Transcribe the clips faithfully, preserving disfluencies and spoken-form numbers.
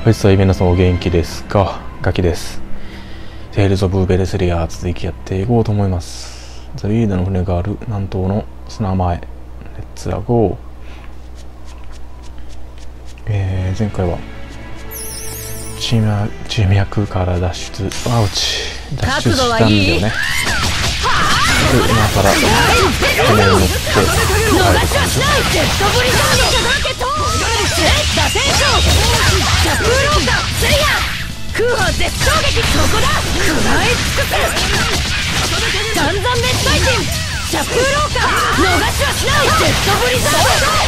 はい、さあ、皆さんお元気ですか？ガキです。テイルズ・オブ・ベレスリア続きやっていこうと思います。ザ・ウィードの船がある南東の砂前。レッツラゴー。えー、前回は地脈、地脈から脱出、アウチ、脱出したんだよね。で、今から船に乗って帰る感じ。 空破絶衝撃、そこだ。食らい尽くす。残々滅最人シャプーローカー、逃しはしない。ジェットブリザー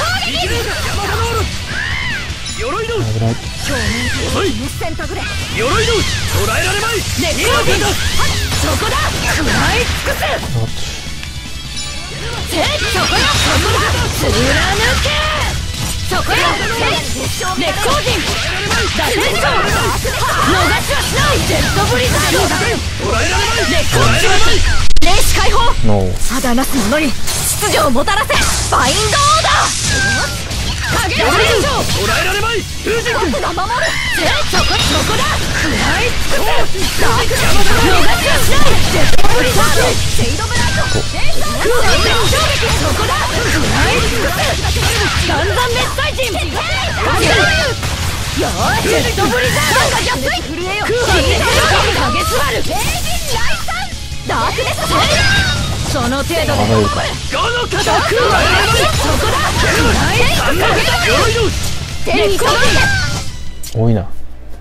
ド。鎧の表面に選択で鎧の捉えられまい。ネットビンそこだ。食らい尽くす。せっそこだ。そこだ。貫けそこや。ネッコー人打線長逃しはしない。ジェットブリザード。ネッコー人霊視解放。ただなす者に秩序をもたらせ。バインドオーダー。影の連長捕らえられまい。僕が守る。せっそこそこだ。食らい尽くす。ダーク逃しはしない。ジェットブリザード。シェイドブライト空破絶衝撃、そこだ。食らい尽くす。残々滅最人影のよーし、ジェットブリザードがジャスイ空破絶衝撃影スバルダークネスセイラー。その程度でゴの肩空破そこだ。食らい尽くす。手にこい多いな。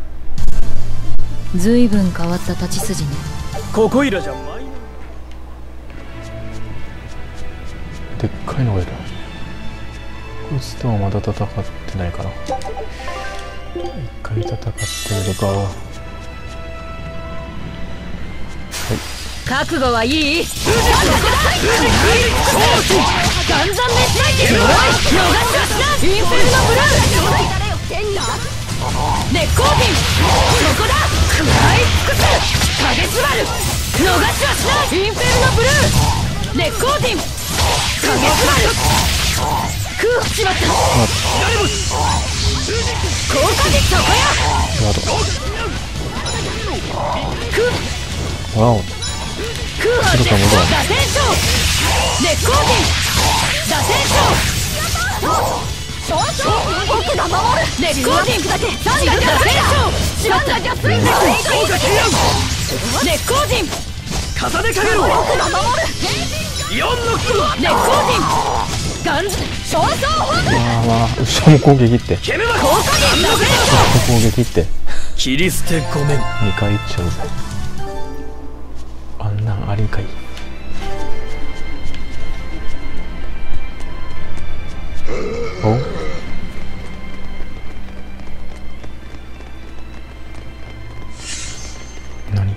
ずいぶん変わった立ち筋ね。 ここいらじゃない。 でっかいのがいる。こいつとはまだ戦ってないかな。一回戦ってみるか。はい、 覚悟はいい？残々滅最人逃しはしない。インフェルノブルーネッコーピンそこだ。食らい尽くす。影スバル逃しはしない。インフェルノブルーネッコーティン影スバル空破しまった。効果実そこや。空わお、 空破絶打線衝ネッコーティン打線衝僕が守る。ネッコーティンだけサンガ打線衝しまった。ジャスインネッコーティン重ねかけろ。 僕が守る。 よんのネッコーティンガンズ焦燥砲まあまあ、後ろも攻撃ってケメマ効果実打線後ろも攻撃って切り捨てごめん。 にかいいっちゃうぜ。あんなんありんかい。お何？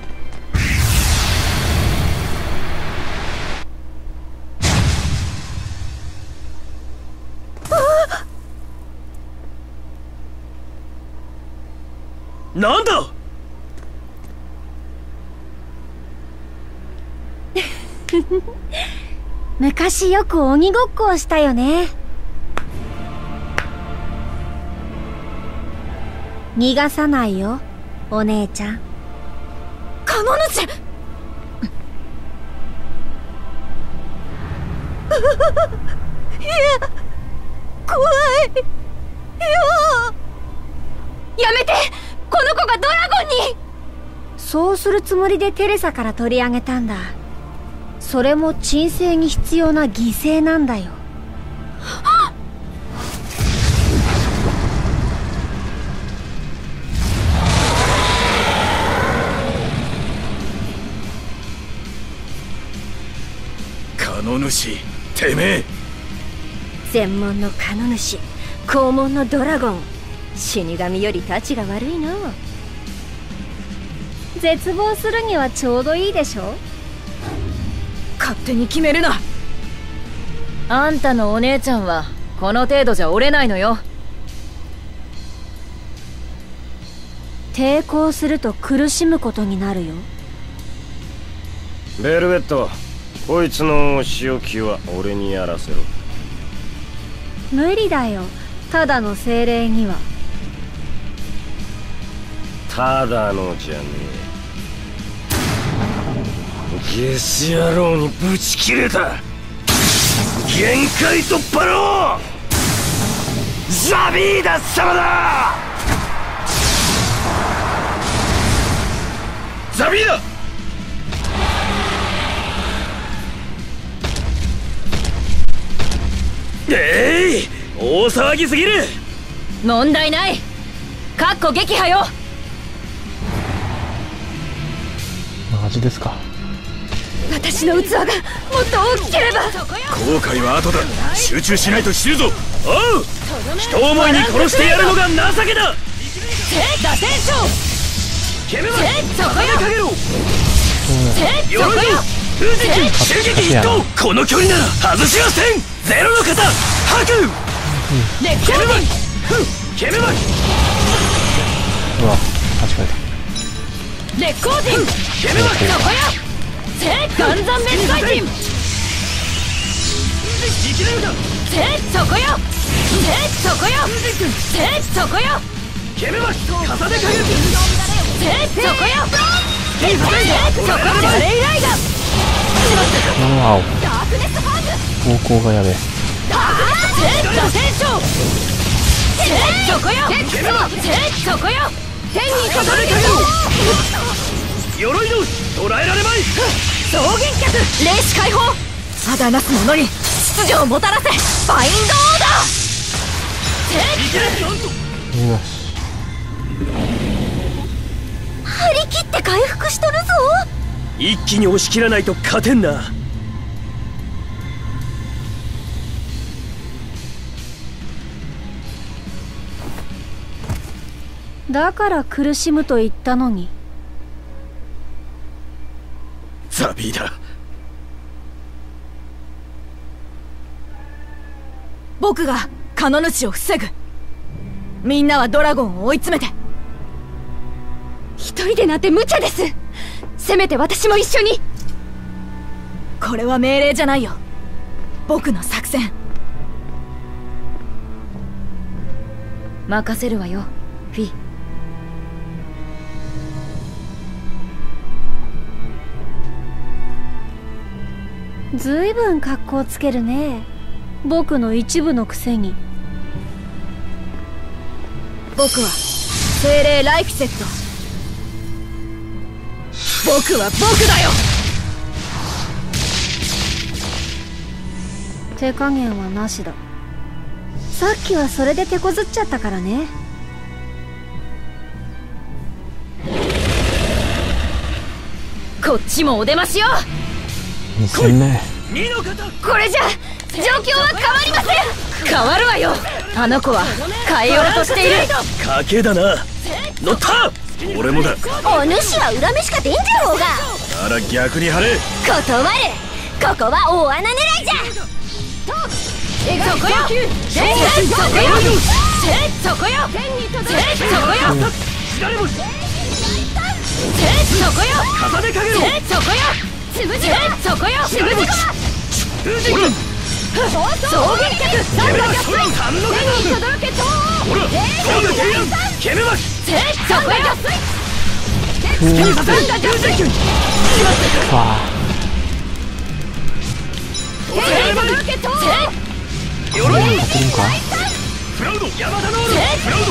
なんだ。 昔よく鬼ごっこをしたよね。逃がさないよ、お姉ちゃん。 カノヌチいや怖いよ。やめて。この子がドラゴンに。 そうするつもりでテレサから取り上げたんだ。それも鎮静に必要な犠牲なんだよ。 カノ主、てめえ。 専門のカノ主、肛門のドラゴン。死神よりタチが悪いの。絶望するにはちょうどいいでしょ。 勝手に決めるな。あんたのお姉ちゃんはこの程度じゃ折れないのよ。 抵抗すると苦しむことになるよ。 ベルベット、こいつのお仕置きは俺にやらせろ。 無理だよ、ただの精霊には。 ただのじゃねえ。ゲス野郎にぶち切れた。限界突破のザビーダ様だ。ザビーダ。えい、大騒ぎすぎる。 問題ない。かっこ撃破よ。 マジですか。 私の器がもっと大きければ。 後悔は後だ。集中しないと死ぬぞ。おう、人思いに殺してやるのが情けだ。 打線勝。 ケメマそこよ。 かけろ。 そこよ。 風神襲撃一投。この距離なら外しはせん。ゼロの型吐く。 レッケメマケメマ。 うわ、間違えレッコーディン。 ケメマ。 そこよ。ガンザンメスカイティン。 生きれるか。 そこよ。そこよ。そこよ。 ケメマ肩でかける。 そこよ。そこじゃレイライガー。 た。わお、 ダークネスハー方向がやべえ。 打線勝。そこよ。そこよ。天に届ける。 鎧の捕らえられまい。 双撃脚霊視解放。ただなす者に秩序をもたらせ。バインドオーダー。 よし。 張り切って回復しとるぞ。 一気に押し切らないと勝てんな。 だから苦しむと言ったのに。 ザビーだ。 僕がカノ主を防ぐ。みんなはドラゴンを追い詰めて。一人でなんて無茶です。せめて私も一緒に。これは命令じゃないよ。僕の作戦。任せるわよ、フィ。 ずいぶん格好つけるね。僕の一部のくせに。 僕は精霊ライフセット。僕は僕だよ。 手加減はなしだ。さっきはそれで手こずっちゃったからね。 こっちもお出ましよ。 にせんめ。 これじゃ状況は変わりません。変わるわよ。あの子は変えようとしている。 賭けだな。乗った。俺もだ。 お主は恨めしか出んじゃろうが。 なら逆に張れ。 断る。ここは大穴狙いじゃ。 そこよ。そこよ。そこよ。そこよ。 誰もそこよ。 肩でかけろ。 そこよ。つぶじそこよ。つぶじほら双撃脚三が逆水。 三の天に届けと。 ほらそうだケイランケメマキ。 そこよ。三が逆水。 わあ。 天に届けと。 鎧の勝てるんか。 フラウドヤマタノールフラウド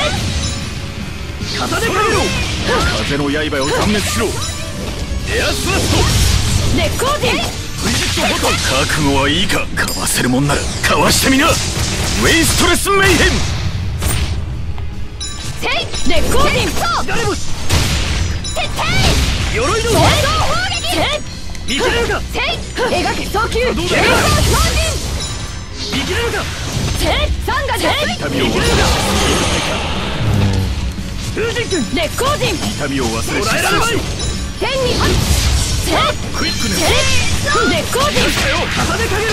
肩でかけろ。風の刃を断滅しろ。エアスラットレッコーディン。 覚悟はいいか。かわせるもんならかわしてみな。ウェイストレスメイヘン。 セイレッコーディン。 誰も鎧の見切れるか。 セイ描け早急。 どうだ見切れるか。 セイサンガジェイ。 痛みを忘れるか。風神君レッコーディン。 痛みを忘れられまい。 天にセイクイックネスレッコーディン。 肩でかけろ。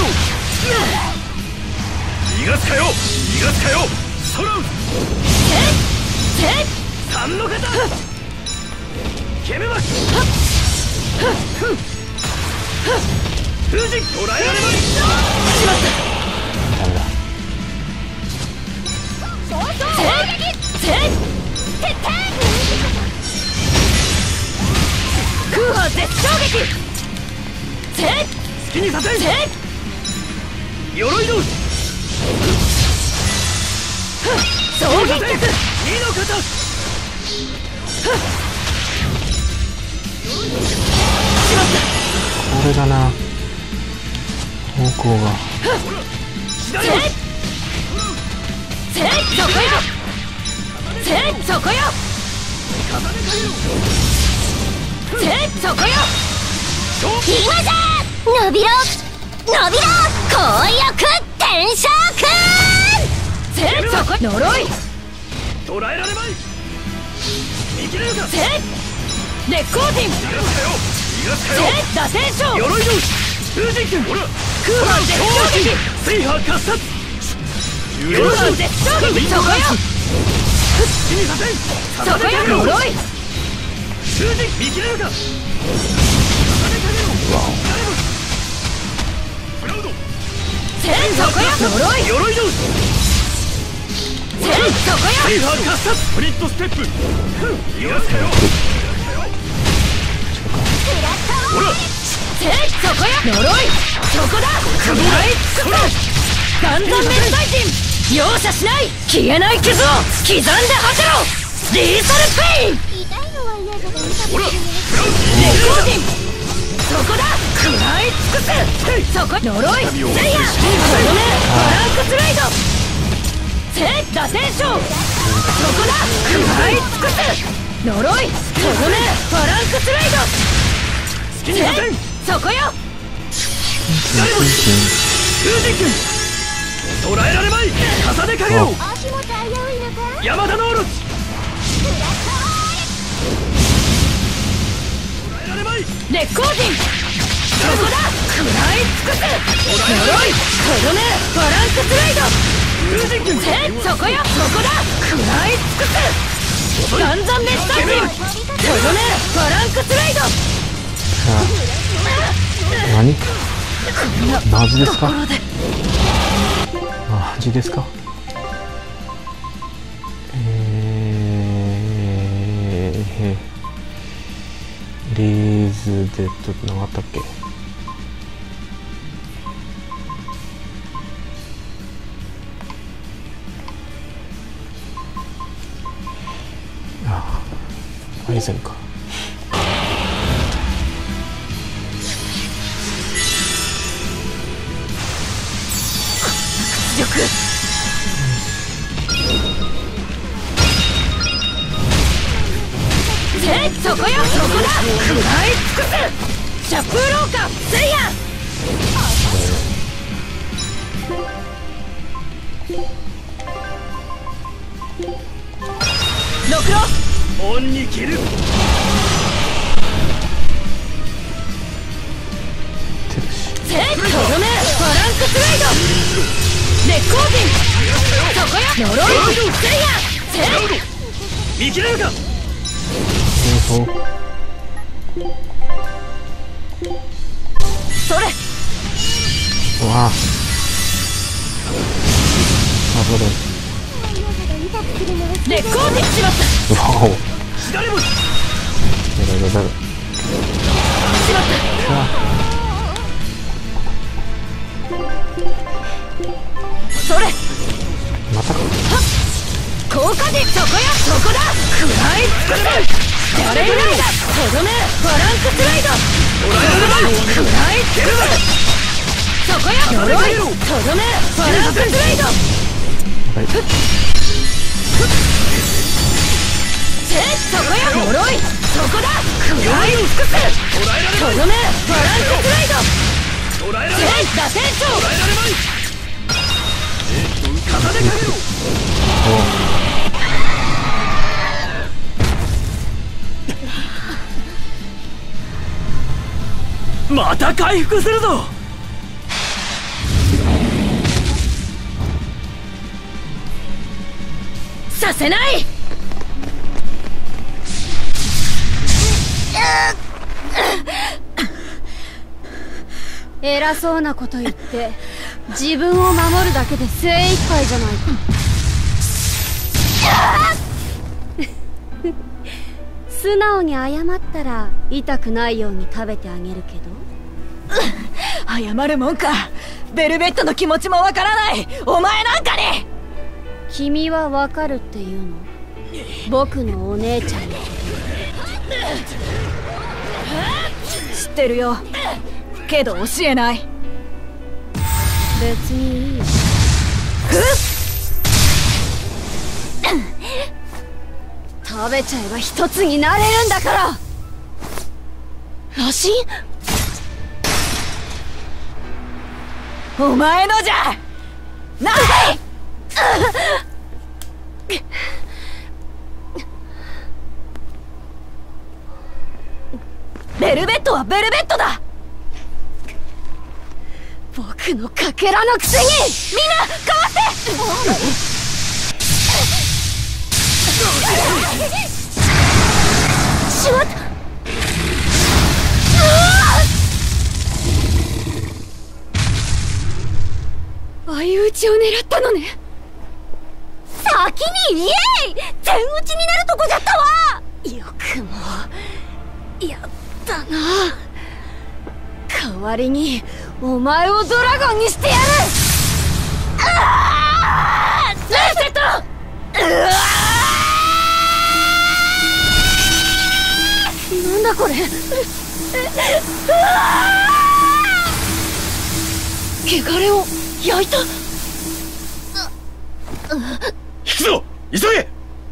逃がすかよ逃がすかよ。空うセイ三の型ケメマキ。風神捕らえられまい。 しまった。 ダメだ。 セイセイ絶衝撃せっ好きにさせんせっ鎧の衝撃脚二の型これだな、方向が。 せっせっそこよせっそこよせっそこよ今じゃ伸びろ伸びろ紅翼転生くんせっそこ呪い捕らえられまい見切れるかせっ烈光陣逃がすかよせっ打線将鎧の風神剣ほら空間絶衝撃水波喝殺空間絶衝撃そこよ好きにさせんそこよ呪い風神見切れるかせっそこよ呪い鎧のせっそこよ水波喝殺スプリットステップ逃がすかよほらせっそこよ呪いそこだ食らい尽くすガンザンメル大陣容赦しない消えない傷を刻んで果てろリーサルペインほら烈光陣そこだ食らい尽くすそこ呪いせいやとどめバランクスライドせっ打線将そこだ食らい尽くす呪いとどめバランクスライド好きにさせんそこよ風神剣捕らえられまい重ねかけよ山田のオロチ捕らえられまい烈光陣そこだ食らい尽くす呪いとどめバランクスライド風神剣せっそこよそこだ食らい尽くすガンザンメッサー陣とどめバランクスライド何マジですかところでマジですかえー、リーズデッドって何あったっけ。ああ、アイゼンか。 力せっそこよそこだ食らい尽くすシャップーローカせいやろくろオンに切るせっとどめバランクスライド烈光陣そこよ呪いせいやせっ見切れるかそうそれうわあ、あ、そうだ。 烈光陣しまったうわお。 誰もやばいやばいやばい。 しまったうわそれまたか。 効果でそこやそこだ食らい尽くすやれないだとどめバランクスライドそこだ食らい尽くすそこや呪いとどめバランクスライドはい。 せっそこや呪いそこだ食らい尽くすとどめバランクスライド捕らえられせっ打線将捕らえられまい重ねかけろまた回復するぞさせない偉そうなこと言って自分を守るだけで精一杯じゃないか。 素直に謝ったら痛くないように食べてあげるけど。 謝るもんか。ベルベットの気持ちもわからないお前なんかに。 君はわかるっていうの？僕のお姉ちゃんのこと。 知ってるよ。けど教えない。 別にいいよ。食べちゃえば一つになれるんだから。 羅針？お前のじゃない。ベルベットはベルベットだ。 僕のかけらのくせに。みんなかわって。しまった。相打ちを狙ったのね。先に言えい。全打ちになるとこじゃったわ。よくもやったな。代わりにお前をドラゴンにしてやる。あーレーセット。うわーなんだこれ。うわー汚れを焼いた。 引くぞ急げ。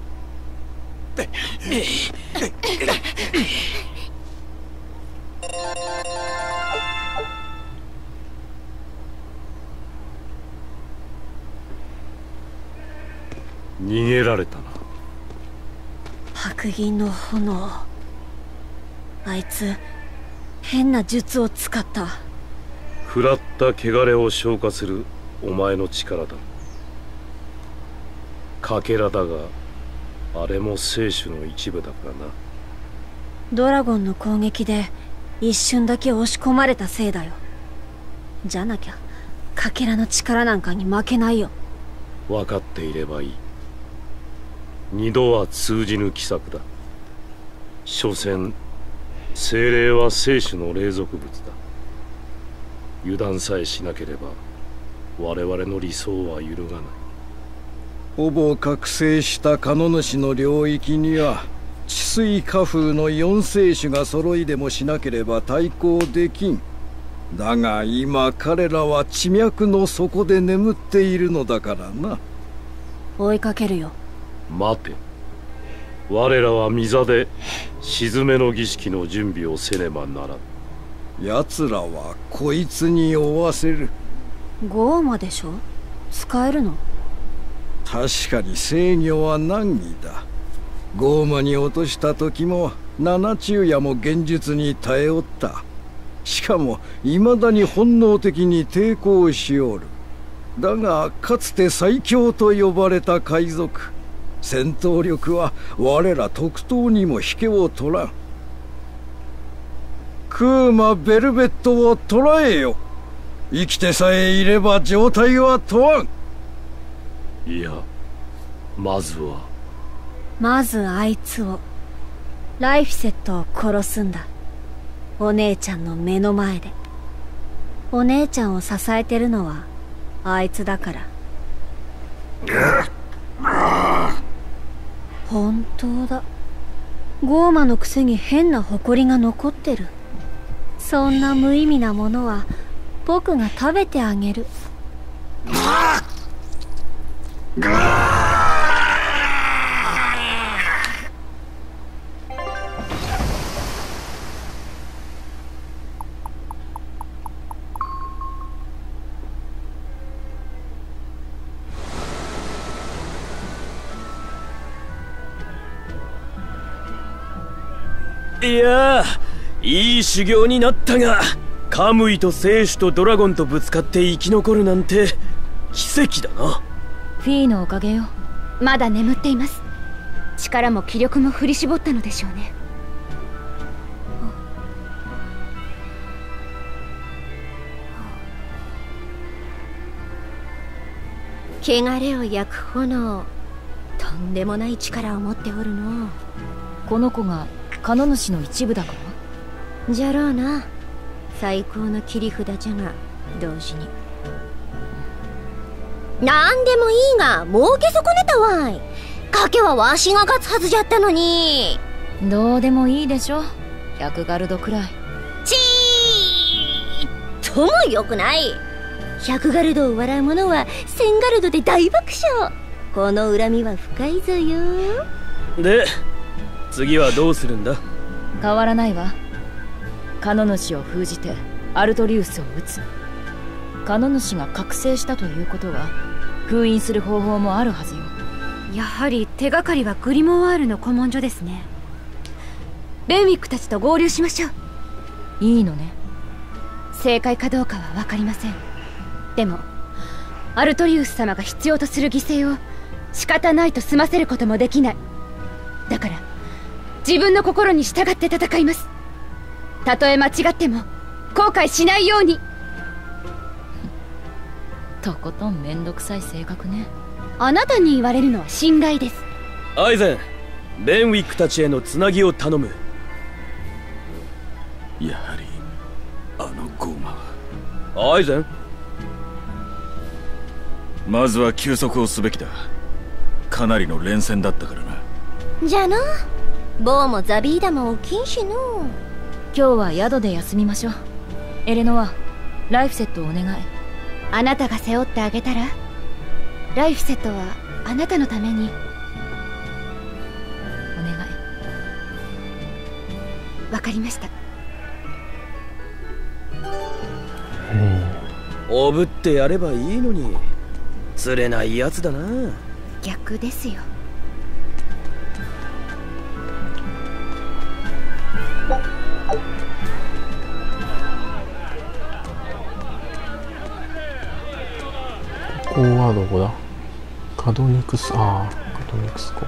逃げられたな。 白銀の炎。あいつ変な術を使った。 食らった汚れを消化するお前の力だ。かけらだがあれも生死の一部だからな。 ドラゴンの攻撃で一瞬だけ押し込まれたせいだよ。じゃなきゃかけらの力なんかに負けないよ。 分かっていればいい。二度は通じぬ奇策だ。所詮精霊は生死の霊属物だ。油断さえしなければ我々の理想は揺るがない。 ほぼ覚醒したカノ主の領域には治水火風の四聖種が揃いでもしなければ対抗できん。だが今彼らは地脈の底で眠っているのだからな。 追いかけるよ。 待て。我らは御座で鎮めの儀式の準備をせねばならん。 奴らはこいつに追わせる。 ゴーマでしょ。使えるの？ 確かに制御は難儀だ。ゴーマに落とした時も七昼夜も現実に耐えおった。しかも未だに本能的に抵抗しおる。だがかつて最強と呼ばれた海賊、戦闘力は我ら特等にも引けを取らん。クーマ・ベルベットを捕らえよ。生きてさえいれば状態は問わん。 いや、まずはまずあいつを、ライフセットを殺すんだ。お姉ちゃんの目の前で。お姉ちゃんを支えてるのはあいつだから。本当だ。ゴーマのくせに変な埃が残ってる。そんな無意味なものは僕が食べてあげる。 いやー、いい修行になったが、カムイと聖種とドラゴンとぶつかって生き残るなんて奇跡だな。 フィーのおかげよ。 まだ眠っています。力も気力も振り絞ったのでしょうね。汚れを焼く炎、とんでもない力を持っておるの。 この子が彼主の一部だからじゃろうな。最高の切り札じゃが同時になんでもいいが儲け損ねたわい。賭けはわしが勝つはずじゃったのに。 どうでもいいでしょ、ひゃくガルドくらい。 ちーともよくない。ひゃくガルドを笑う者はせんガルドで大爆笑。この恨みは深いぞよ。 で次はどうするんだ。 変わらないわ。彼主を封じてアルトリウスを撃つ。彼主が覚醒したということは封印する方法もあるはずよ。 やはり手がかりはグリモワールの古文書ですね。ベンウィックたちと合流しましょう。 いいのね。 正解かどうかは分かりません。でもアルトリウス様が必要とする犠牲を仕方ないと済ませることもできない。だから自分の心に従って戦います。たとえ間違っても後悔しないように。 とことんめんどくさい性格ね。 あなたに言われるのは心外です。 アイゼン、ベンウィックたちへのつなぎを頼む。 やはりあのゴーマは。 アイゼン、 まずは休息をすべきだ。かなりの連戦だったからな。 じゃあな、ボーもザビーダも起きんしの。 今日は宿で休みましょう。エレノア、ライフセットをお願い。 あなたが背負ってあげたら。ライフセットはあなたのために。 お願い。 わかりました。 おぶってやればいいのに。釣れないやつだな。 逆ですよ。 ここはどこだ。カドニクス、ああカドニクス湖。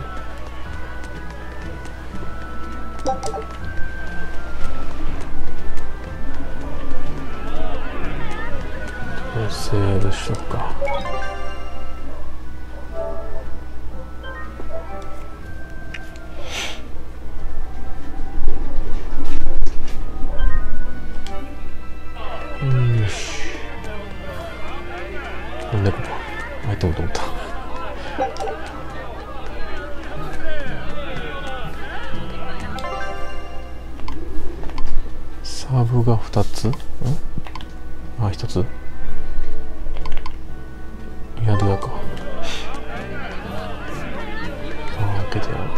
セーブしようか。うんよし。なんでここあいと思った。サーブがふたつ、んあひとつ。宿屋か。あ開けてやる。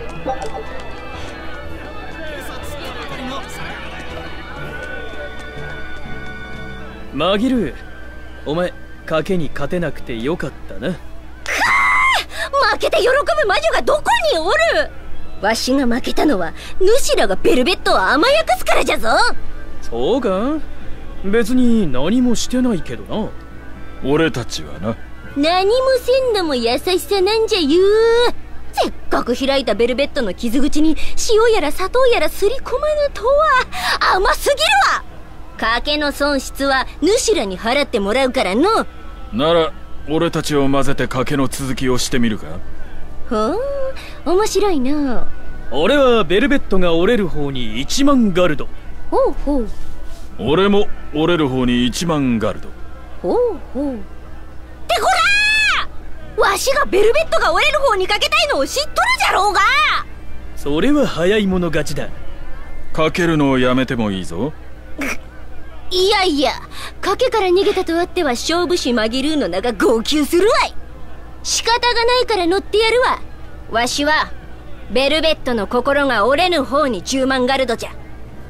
マギル、お前賭けに勝てなくてよかったな。 負けて喜ぶ魔女がどこにおる。わしが負けたのは主らがベルベットを甘やかすからじゃぞ。 そうか、別に何もしてないけどな。 俺たちはな。 何もせんのも優しさなんじゃよ。せっかく開いたベルベットの傷口に塩やら砂糖やらすり込まぬとは甘すぎるわ。賭けの損失は主らに払ってもらうからの。 なら俺たちを混ぜて賭けの続きをしてみるか。 ほう、面白いな。 俺はベルベットが折れる方にいちまんガルド。 ほうほう。 俺も折れる方にいちまんガルド。 ほうほう。ってこらー、わしがベルベットが折れる方にかけたいのを知っとるじゃろうが。 それは早い者勝ちだ。 かけるのをやめてもいいぞ。 いやいや、賭けから逃げたとあっては勝負師マギルーの名が号泣するわい。仕方がないから乗ってやるわ。わしはベルベットの心が折れぬ方にじゅうまんガルドじゃ。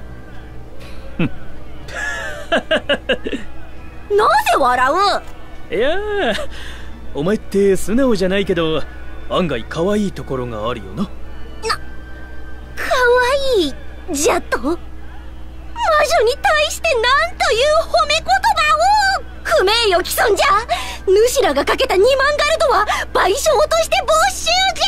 なぜ笑う。 いやー、お前って素直じゃないけど案外可愛いところがあるよな。な、 可愛いじゃと。魔女に対してなんという褒め言葉を。不名誉毀損じゃ。主らがかけたにまんガルドは賠償として没収じ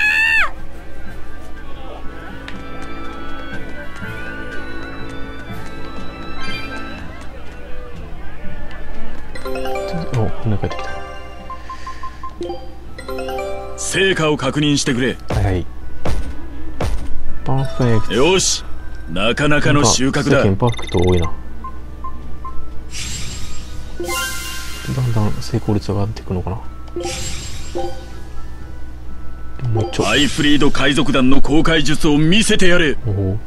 ゃ。お、船帰ってきた。 成果を確認してくれ。 はいはい。 パーフェクト。 よし、なかなかの収穫だ。 世間パーフェクト多いな。だんだん成功率が上がっていくのかな。もうちょアイフリード海賊団の航海術を見せてやれ。 おお、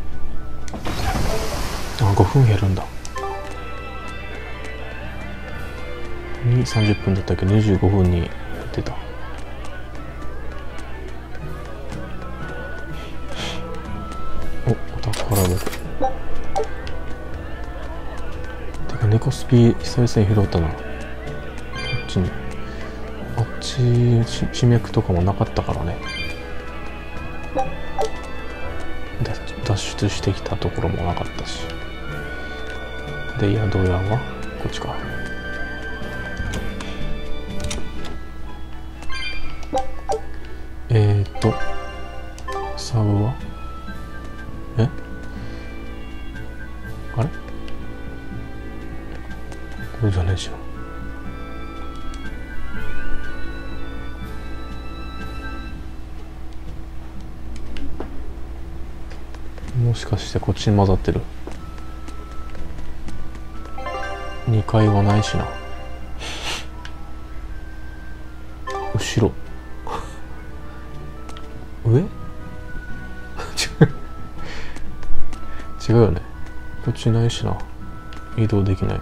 あ、ごふん減るんだ。にさんじゅっぷんだったっけ、にじゅうごふんにやってた。お、お宝ボク。てか猫スピ久々に拾ったな。こっちにあっちし脈とかもなかったからね。脱出してきたところもなかったし。で、宿屋はこっちか。えーとサブはえあれこれじゃねえじゃん。もしかしてこっちに混ざってる。にかいはないしな。後ろ上違うよね。こっちないしな。移動できない。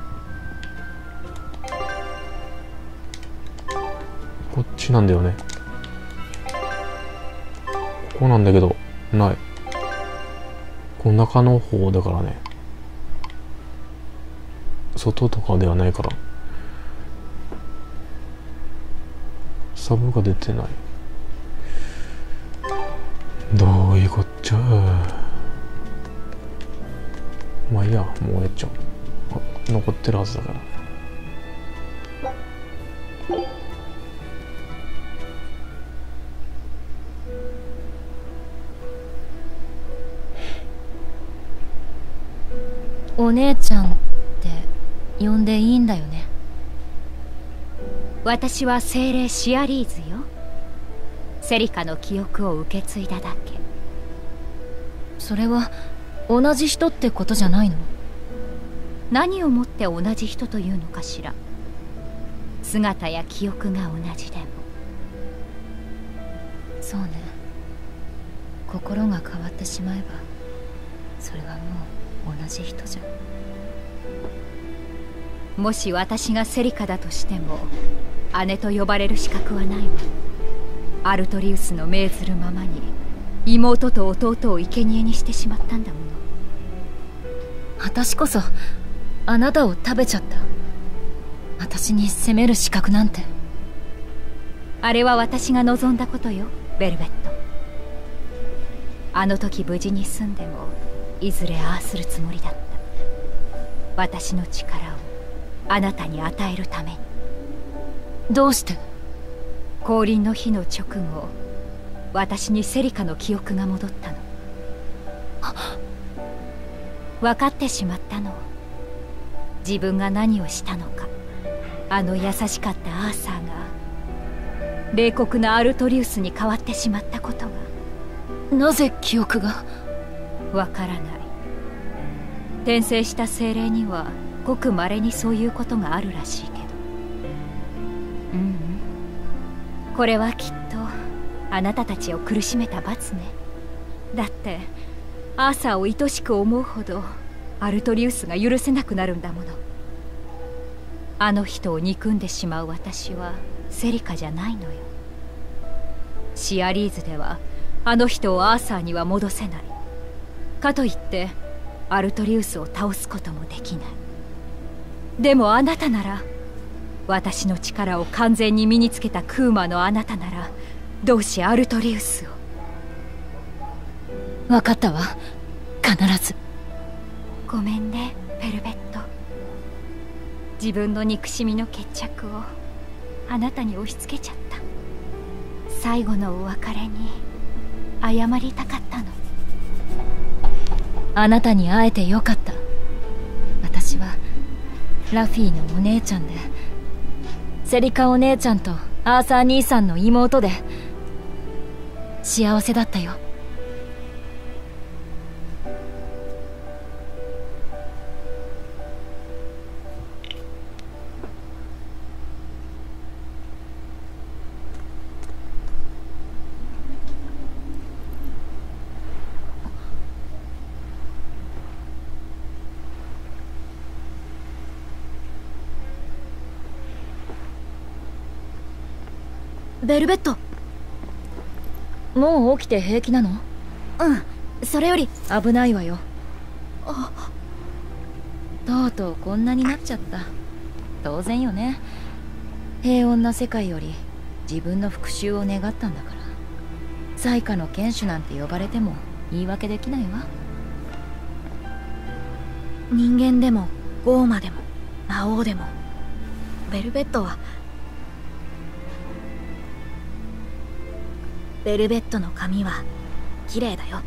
こっちなんだよね。ここなんだけどない。この中の方だからね。外とかではないから。サブが出てない。どういうこっちゃ。まあいいや、もうやっちゃう。あ、残ってるはずだから。 お姉ちゃんって呼んでいいんだよね。 私は精霊シアリーズよ。セリカの記憶を受け継いだだけ。 それは同じ人ってことじゃないの？ 何をもって同じ人というのかしら。姿や記憶が同じでも。 そうね。心が変わってしまえばそれはもう同じ人じゃ。 もし私がセリカだとしても姉と呼ばれる資格はないわ。アルトリウスの命ずるままに妹と弟を生贄にしてしまったんだもの。 私こそあなたを食べちゃった。私に責める資格なんて。 あれは私が望んだことよ、ベルベット。あの時無事に済んでもいずれああするつもりだった。私の力をあなたに与えるために。 どうして？ 降臨の日の直後、私にセリカの記憶が戻ったの。分かってしまったの。自分が何をしたのか。あの優しかったアーサーが冷酷なアルトリウスに変わってしまったことが。 なぜ記憶が？ わからない。転生した精霊にはごく稀にそういうことがあるらしいけど。うんうん、これはきっとあなたたちを苦しめた罰ね。だってアーサーを愛しく思うほどアルトリウスが許せなくなるんだもの。あの人を憎んでしまう私はセリカじゃないのよ。シアリーズではあの人をアーサーには戻せない。かといってアルトリウスを倒すこともできない。でもあなたなら、私の力を完全に身につけたクーマのあなたならどうしアルトリウスを。 分かったわ、必ず。 ごめんね、ベルベット。自分の憎しみの決着をあなたに押し付けちゃった。最後のお別れに謝りたかったの。 あなたに会えてよかった。私はラフィーのお姉ちゃんで、セリカお姉ちゃんとアーサー兄さんの妹で幸せだったよ。 ベルベット。 もう起きて平気なの？ うん、それより危ないわよ。 あ、 とうとうこんなになっちゃった。当然よね。平穏な世界より自分の復讐を願ったんだから。災禍の剣士なんて呼ばれても言い訳できないわ。 人間でもゴーマでも魔王でもベルベットはベルベットの髪は綺麗だよ。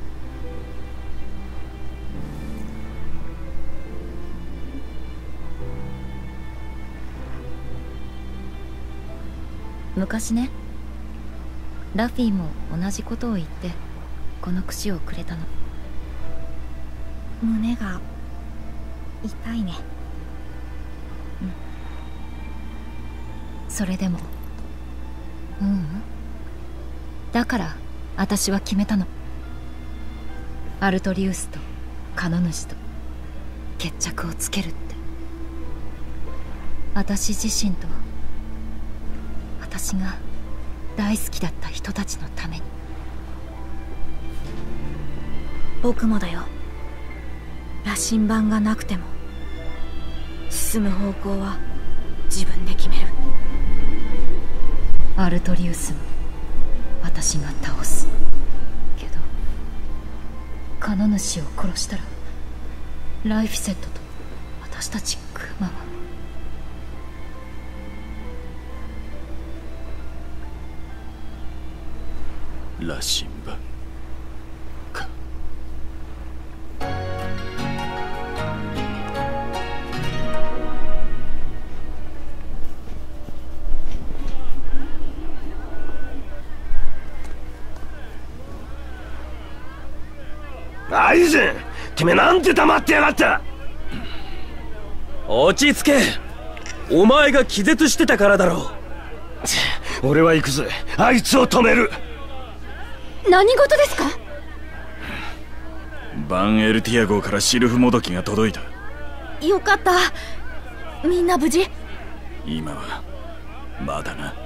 昔ね、ラフィーも同じことを言ってこの櫛をくれたの。 胸が痛いね。 うん。それでもううん、だから私は決めたの。アルトリウスとカノ主と決着をつけるって。私自身と私が大好きだった人たちのために。 僕もだよ。羅針盤がなくても進む方向は自分で決める。 アルトリウスも私が倒すけど、カノ主を殺したらライフセットと私たちクマは。 羅針盤か。 アイゼン、てめえなんて黙ってやがった。落ち着け。お前が気絶してたからだろう。俺は行くぜ。あいつを止める。 何事ですか？ バンエルティア号からシルフもどきが届いた。 よかった。みんな無事？ 今はまだな。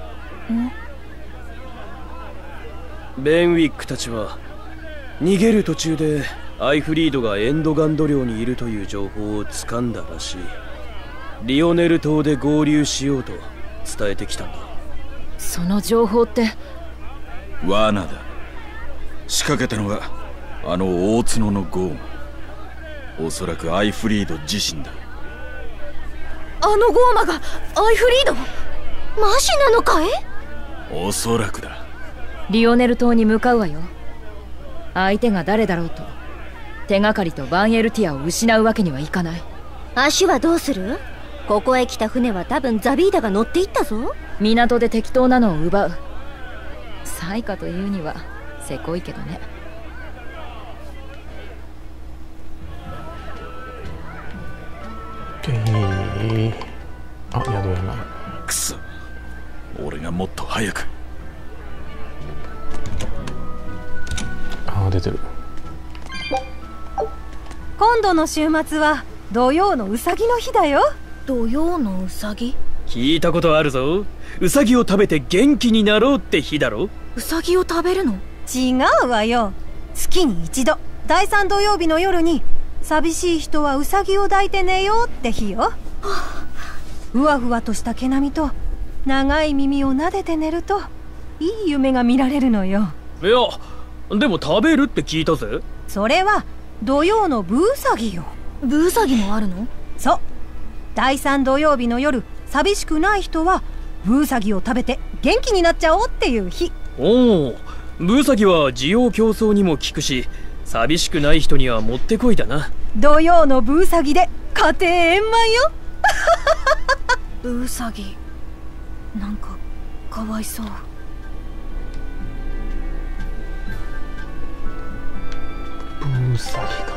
ベンウィックたちは逃げる途中でアイフリードがエンドガンド領にいるという情報を掴んだらしい。リオネル島で合流しようと伝えてきたんだ。 その情報って罠だ。仕掛けたのがあの大角のゴーマ。おそらくアイフリード自身だ。 あのゴーマがアイフリード？マジなのかい？ おそらくだ。 リオネル島に向かうわよ。相手が誰だろうと手がかりとバンエルティアを失うわけにはいかない。 足はどうする？ここへ来た船は多分ザビーダが乗っていったぞ。 港で適当なのを奪う。災禍というにはせこいけどね。 えー、あ、宿やない。 くそ、俺がもっと早く。 あー、出てる。 今度の週末は土曜のうさぎの日だよ。 土曜のうさぎ？ 聞いたことあるぞ。ウサギを食べて元気になろうって日だろ。 うさぎを食べるの？ 違うわよ。月に一度だいさん土曜日の夜に寂しい人はウサギを抱いて寝ようって日よ。はあ、ふわふわとした毛並みと長い耳を撫でて寝るといい夢が見られるのよ。 いや、でも食べるって聞いたぜ。 それは土曜のブーサギよ。 ブーサギもあるの？ そう。だいさん土曜日の夜、寂しくない人はブーサギを食べて元気になっちゃおうっていう日。 おお、ブーサギは需要競争にも効くし、寂しくない人にはもってこいだな。 土曜のブーサギで家庭円満よ。 ブーサギ、なんかかわいそう。 ブーサギか。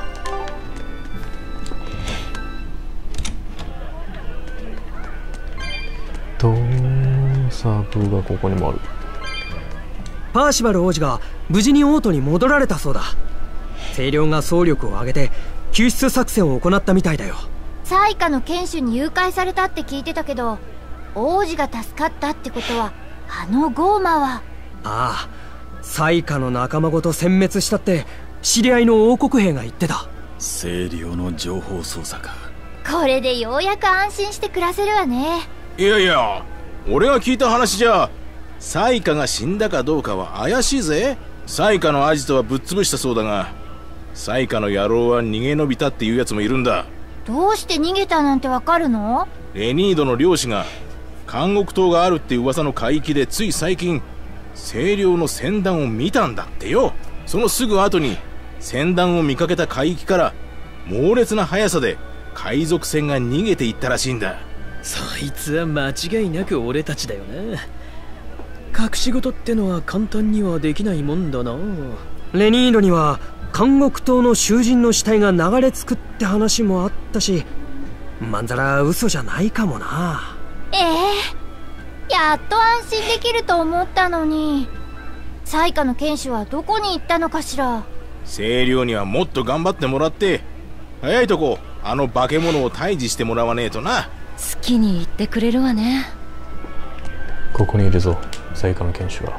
どうサーブがここにもある。 パーシバル王子が無事に王都に戻られたそうだ。清涼が総力を挙げて救出作戦を行ったみたいだよ。 災禍の剣士に誘拐されたって聞いてたけど、王子が助かったってことはあのゴーマは。 ああ、災禍の仲間ごと殲滅したって知り合いの王国兵が言ってた。 清涼の情報操作か。 これでようやく安心して暮らせるわね。 いやいや、俺が聞いた話じゃ災禍が死んだかどうかは怪しいぜ。災禍のアジトはぶっ潰したそうだが、災禍の野郎は逃げ延びたっていうやつもいるんだ。 どうして逃げたなんてわかるの？ レニードの漁師が監獄島があるって噂の海域でつい最近清涼の船団を見たんだってよ。そのすぐ後に船団を見かけた海域から猛烈な速さで海賊船が逃げていったらしいんだ。 そいつは間違いなく俺たちだよな。隠し事ってのは簡単にはできないもんだな。 レニードには監獄島の囚人の死体が流れ着くって話もあったし、まんざら嘘じゃないかもな。 ええ、やっと安心できると思ったのに。災禍の剣士はどこに行ったのかしら。 清涼にはもっと頑張ってもらって、早いとこあの化け物を退治してもらわねえとな。 好きに言ってくれるわね。 ここにいるぞ、災禍の剣士は。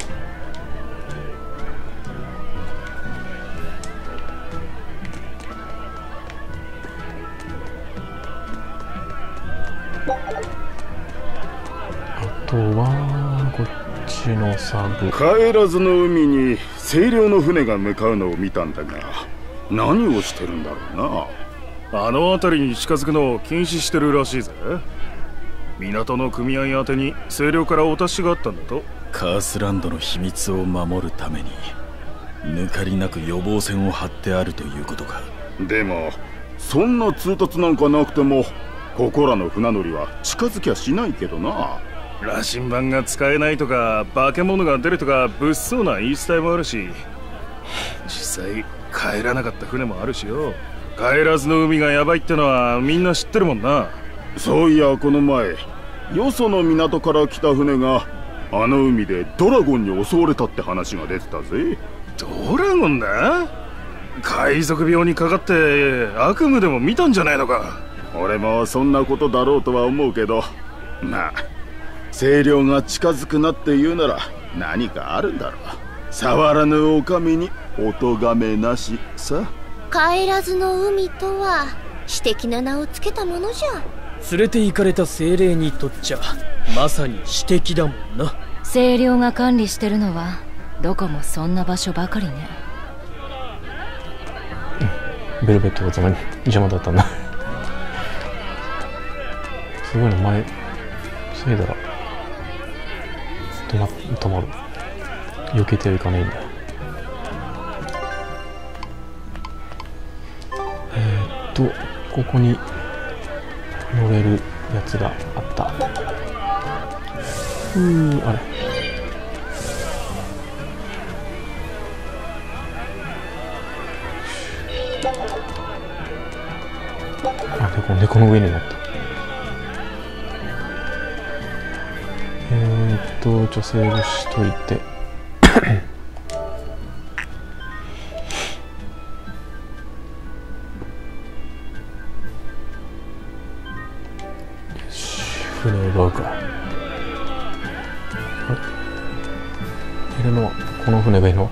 あとはこっちのサブ。 帰らずの海に清涼の船が向かうのを見たんだが、何をしてるんだろうな。 あの辺りに近づくのを禁止してるらしいぜ。港の組合宛てに清涼からお達しがあったんだと。 カースランドの秘密を守るために抜かりなく予防線を張ってあるということか。 でもそんな通達なんかなくてもここらの船乗りは近づきゃしないけどな。 羅針盤が使えないとか化け物が出るとか物騒な言い伝えもあるし、実際帰らなかった船もあるしよ。帰らずの海がヤバいってのはみんな知ってるもんな。 そういやこの前よその港から来た船があの海でドラゴンに襲われたって話が出てたぜ。 ドラゴンだ？海賊病にかかって悪夢でも見たんじゃないのか。 俺もそんなことだろうとは思うけど、まあ清涼が近づくなって言うなら何かあるんだろう。触らぬお上にお咎めなしさ。 帰らずの海とは私的な名をつけたものじゃ。 連れて行かれた精霊にとっちゃまさに私的だもんな。 清涼が管理してるのはどこもそんな場所ばかりね。 ベルベットがつまり邪魔だったんだ。すごいな、前防いだら止ま止まる。避けてはいかないんだ。えー、っとここに乗れるやつがあった。うー、あれあ、猫、猫の上に乗った。えーっと女性をしといてよし、船を奪うか。あれいるのはこの船がいいの？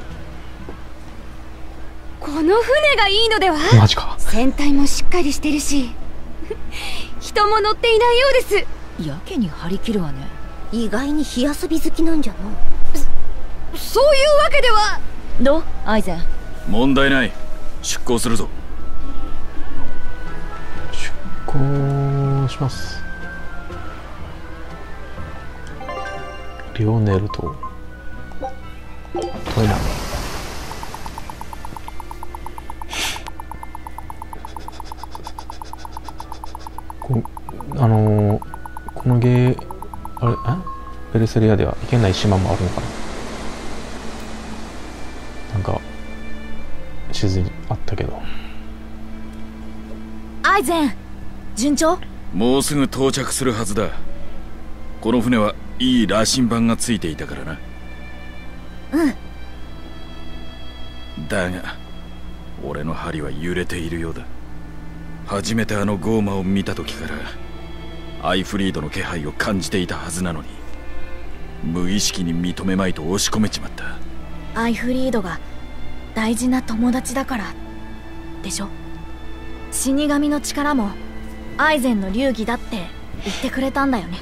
この船がいいのでは？ マジか。 船体もしっかりしてるし人も乗っていないようです。 やけに張り切るわね。 意外に火遊び好きなんじゃの。そ、そういうわけでは。 どうアイゼン？ 問題ない。出港するぞ。 出港します。リオネルと遠いな。こあのー、このゲーあれあベルセリアでは行けない島もあるのかな。なんか地図にあったけど。 アイゼン、順調？ もうすぐ到着するはずだ。この船はいい羅針盤がついていたからな。 うんだが俺の針は揺れているようだ。初めてあのゴーマを見た時からアイフリードの気配を感じていたはずなのに。 無意識に認めまいと押し込めちまった。 アイフリードが大事な友達だからでしょ。死神の力もアイゼンの流儀だって言ってくれたんだよね。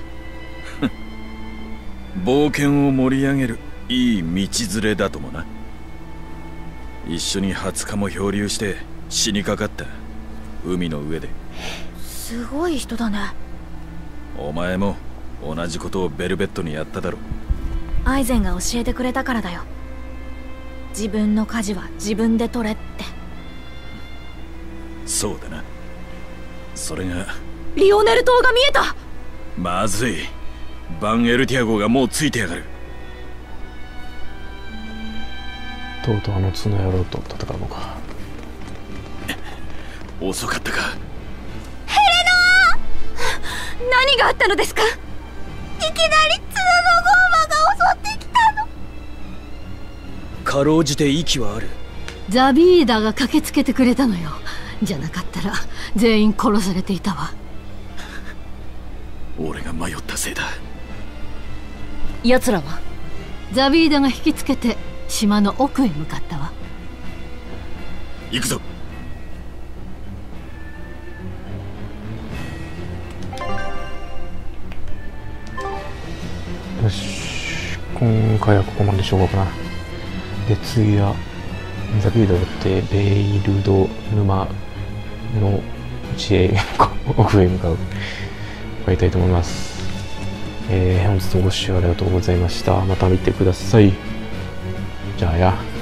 冒険を盛り上げるいい道連れだともな。一緒にはつかも漂流して死にかかった。海の上で。 すごい人だね。 お前も同じことをベルベットにやっただろ。 アイゼンが教えてくれたからだよ。自分の舵は自分で取れって。 そうだな。それがリオネル島が見えた。 まずい。バンエルティア号がもうついてやがる。 とうとうあの角野郎と戦うのか。 遅かったか。 ヘレナー何があったのですか。いきなり角のゴーマが襲ってきたの。 かろうじて息はある。 ザビーダが駆けつけてくれたのよ。じゃなかったら全員殺されていたわ。 俺が迷ったせいだ。 奴らはザビーダが引きつけて島の奥へ向かったわ。 行くぞ。 よし、今回はここまでにしようかな。で、次はザビードを追ってベイルド沼の地へ奥へ向かう向かいたいと思います。えー、本日もご視聴ありがとうございました。また見てください。じゃあや。